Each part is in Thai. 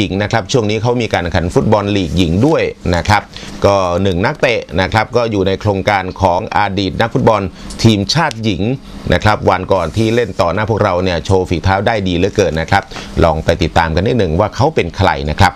หญิงนะครับช่วงนี้เขามีการแข่งขันฟุตบอลลีกหญิงด้วยนะครับก็1นักเตะนะครับก็อยู่ในโครงการของอดีตนักฟุตบอลทีมชาติหญิงนะครับวันก่อนที่เล่นต่อหน้าพวกเราเนี่ยโชว์ฝีเท้าได้ดีเหลือเกินนะครับลองไปติดตามกันนิดหนึ่งว่าเขาเป็นใครนะครับ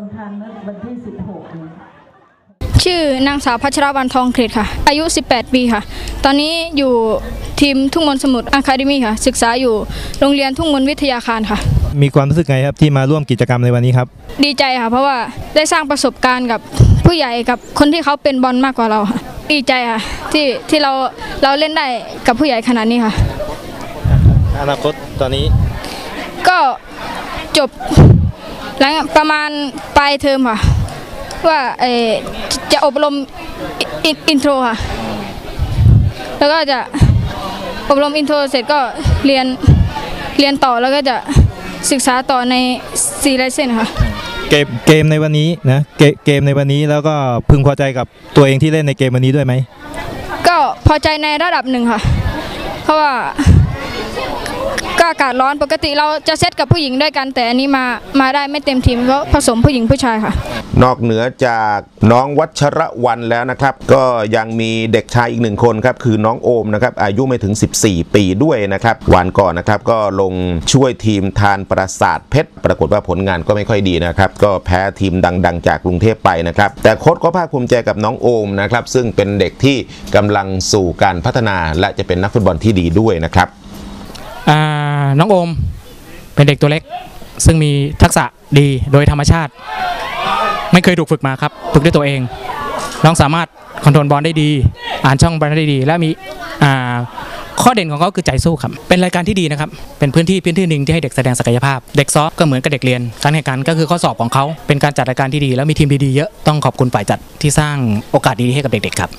ชื่อนางสาวพัชรวรรณทองเครดค่ะอายุ18ปีค่ะตอนนี้อยู่ทีมทุ่งมนต์สมุทรอะคาเดมี่ค่ะศึกษาอยู่โรงเรียนทุ่งมนต์วิทยาคารค่ะมีความรู้สึกไงครับที่มาร่วมกิจกรรมในวันนี้ครับดีใจค่ะเพราะว่าได้สร้างประสบการณ์กับผู้ใหญ่กับคนที่เขาเป็นบอลมากกว่าเราค่ะดีใจค่ะที่เราเล่นได้กับผู้ใหญ่ขนาดนี้ค่ะอนาคตตอนนี้ก็จบหลังประมาณปลายเทอมค่ะว่าจะอบรมอินโทรค่ะแล้วก็จะอบรมอินโทรเสร็จก็เรียนต่อแล้วก็จะศึกษาต่อในซีไรเซนค่ะเกมในวันนี้นะเกมในวันนี้แล้วก็พึงพอใจกับตัวเองที่เล่นในเกมวันนี้ด้วยไหมก็พอใจในระดับหนึ่งค่ะเพราะว่าก็อากาศร้อนปกติเราจะเซตกับผู้หญิงด้วยกันแต่อันนี้มาได้ไม่เต็มทีมเพราะผสมผู้หญิงผู้ชายค่ะนอกเหนือจากน้องวัชรวรรณแล้วนะครับก็ยังมีเด็กชายอีก1คนครับคือน้องโอมนะครับอายุไม่ถึง14ปีด้วยนะครับวันก่อนนะครับก็ลงช่วยทีมทานปราสาทเพชรปรากฏว่าผลงานก็ไม่ค่อยดีนะครับก็แพ้ทีมดังๆจากกรุงเทพไปนะครับแต่โค้ชก็ภาคภูมิใจกับน้องโอมนะครับซึ่งเป็นเด็กที่กำลังสู่การพัฒนาและจะเป็นนักฟุตบอลที่ดีด้วยนะครับน้องโอมเป็นเด็กตัวเล็กซึ่งมีทักษะดีโดยธรรมชาติไม่เคยถูกฝึกมาครับฝึกด้วยตัวเองน้องสามารถคอนโทรลบอลได้ดีอ่านช่องบอลได้ดีและมีข้อเด่นของเขาคือใจสู้ครับเป็นรายการที่ดีนะครับเป็นพื้นที่หนึ่งที่ให้เด็กแสดงศักยภาพเด็กซ้อมก็เหมือนกับเด็กเรียนการแข่งขันก็คือข้อสอบของเขาเป็นการจัดรายการที่ดีแล้วมีทีมดีๆเยอะต้องขอบคุณฝ่ายจัดที่สร้างโอกาสดีๆให้กับเด็กๆครับ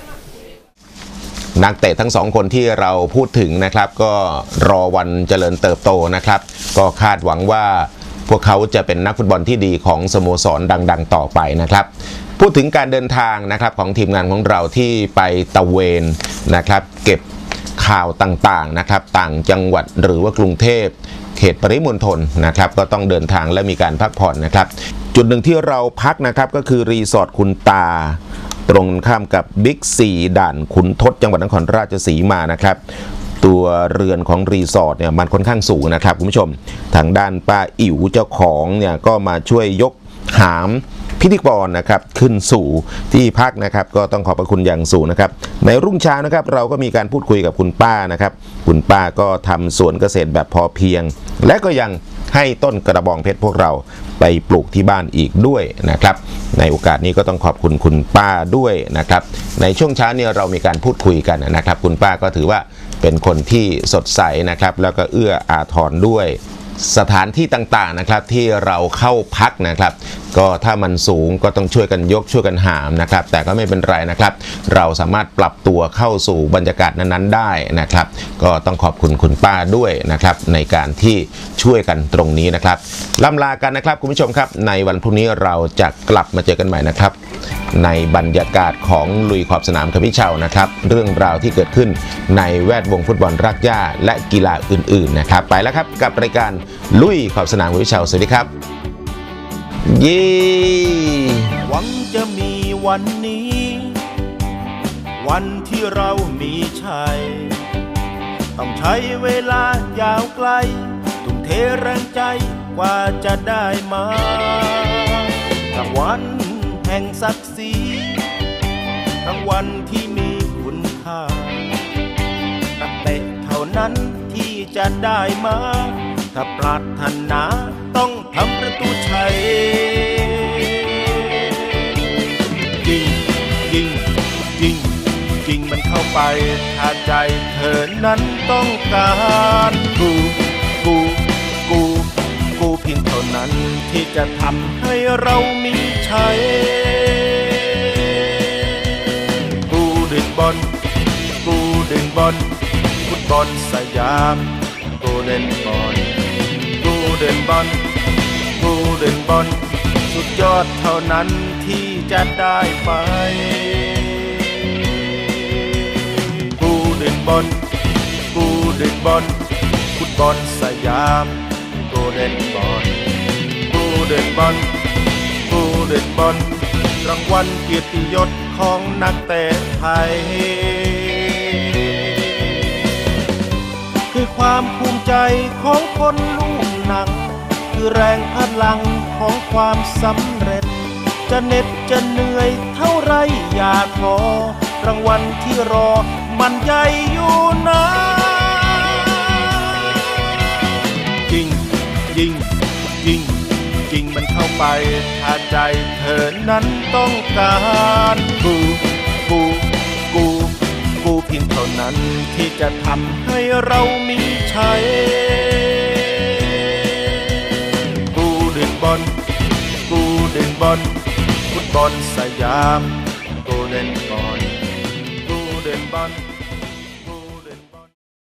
นักเตะทั้ง2คนที่เราพูดถึงนะครับก็รอวันเจริญเติบโตนะครับก็คาดหวังว่าพวกเขาจะเป็นนักฟุตบอลที่ดีของสโมสรดังๆต่อไปนะครับพูดถึงการเดินทางนะครับของทีมงานของเราที่ไปตะเวนนะครับเก็บข่าวต่างๆนะครับต่างจังหวัดหรือว่ากรุงเทพเขตปริมณฑลนะครับก็ต้องเดินทางและมีการพักผ่อนนะครับจุดหนึ่งที่เราพักนะครับก็คือรีสอร์ทคุณตาตรงข้ามกับบิ๊กซีด่านขุนทดจังหวัดนครราชสีมานะครับตัวเรือนของรีสอร์ทเนี่ยมันค่อนข้างสูงนะครับคุณผู้ชมทางด้านป้าอิ๋วเจ้าของเนี่ยก็มาช่วยยกหามพิธีกรนะครับขึ้นสู่ที่พักนะครับก็ต้องขอบพระคุณอย่างสูงนะครับในรุ่งเช้านะครับเราก็มีการพูดคุยกับคุณป้านะครับคุณป้าก็ทำสวนเกษตรแบบพอเพียงและก็ยังให้ต้นกระบองเพชรพวกเราไปปลูกที่บ้านอีกด้วยนะครับในโอกาสนี้ก็ต้องขอบคุณคุณป้าด้วยนะครับในช่วงเช้าเนี่ยเรามีการพูดคุยกันนะครับคุณป้าก็ถือว่าเป็นคนที่สดใสนะครับแล้วก็เอื้ออาทรด้วยสถานที่ต่างๆนะครับที่เราเข้าพักนะครับก็ถ้ามันสูงก็ต้องช่วยกันยกช่วยกันหามนะครับแต่ก็ไม่เป็นไรนะครับเราสามารถปรับตัวเข้าสู่บรรยากาศนั้นๆได้นะครับก็ต้องขอบคุณคุณป้าด้วยนะครับในการที่ช่วยกันตรงนี้นะครับล่ำลากันนะครับคุณผู้ชมครับในวันพรุ่งนี้เราจะกลับมาเจอกันใหม่นะครับในบรรยากาศของลุยขอบสนามกับพี่เชานะครับเรื่องราวที่เกิดขึ้นในแวดวงฟุตบอลรักหญ้าและกีฬาอื่นๆนะครับไปแล้วครับกับรายการลุยขอบสนามกับพี่เชาสวัสดีครับหวังจะมีวันนี้วันที่เรามีชัยต้องใช้เวลายาวไกลทุ่มเทแรงใจกว่าจะได้มากับวันแห่งศักดิ์ศรีรางวัลที่มีคุณค่านักเตะเท่านั้นที่จะได้มาถ้าปรารถนาต้องทำประตูชัยจริงมันเข้าไปถ้าใจเธอนั้นต้องการกูเพียงเท่านั้นที่จะทำให้เรามีชัยกูดึงบอลฟุตบอลสยามกูเล่นบอลสุดยอดเท่านั้นที่จะได้ไปกูเล่นบอลฟุตบอลสยามกูเล่นบอลเด่นบอลกูเด่นบอลรางวัลเกียรติยศของนักเตะไทยคือความภูมิใจของคนลูกหนังคือแรงพลังของความสำเร็จจะเหน็ดจะเหนื่อยเท่าไรอย่าท้อรางวัลที่รอมันใหญ่อยู่นะยิงยิงยิงยิงมันเข้าไปถ้าใจเธอนั้นต้องการกูเพียงเท่านั้นที่จะทำให้เรามีชัยกูเด่นบอลฟุตบอลสยาม